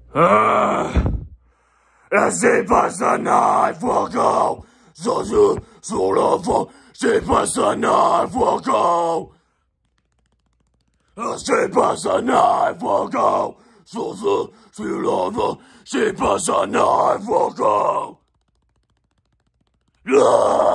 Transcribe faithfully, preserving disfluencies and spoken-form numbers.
Ah, et c'est pas ça, knife encore. Sur Dieu, sur l'enfant, c'est pas ça, knife encore. Ah, c'est pas ça, knife encore. Sur Dieu, sur l'enfant, c'est pas ça, knife encore. Ah!